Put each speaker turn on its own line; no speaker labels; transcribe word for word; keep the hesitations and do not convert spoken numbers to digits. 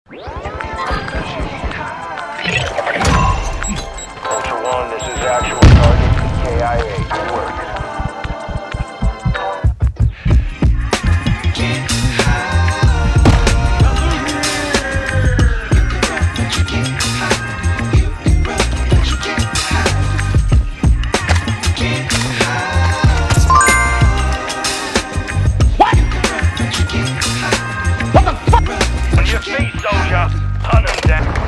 Ultra One, this is actual target P K I A. Good work. On your feet, soldier. Hunt them down.